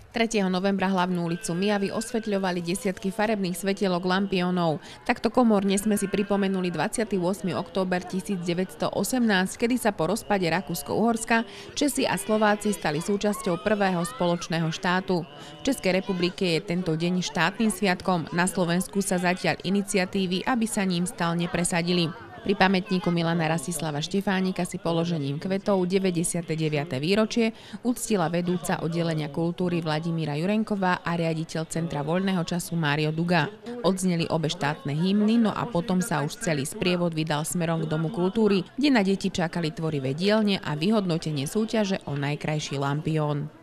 3. novembra hlavnú ulicu Mijavy osvetľovali desiatky farebných svetielok lampiónov. Takto komorne sme si pripomenuli 28. október 1918, kedy sa po rozpade Rakúsko-Uhorska Česi a Slováci stali súčasťou prvého spoločného štátu. V Českej republike je tento deň štátnym sviatkom, na Slovensku sa zatiaľ iniciatívy, aby sa ním stal, nepresadili. Pri pamätníku Milana Rastislava Štefánika si položením kvetov 99. výročie uctila vedúca oddelenia kultúry Vladimíra Jurenková a riaditeľ Centra voľného času Mário Duga. Odzneli obe štátne hymny, no a potom sa už celý sprievod vydal smerom k Domu kultúry, kde na deti čakali tvorivé dielne a vyhodnotenie súťaže o najkrajší lampión.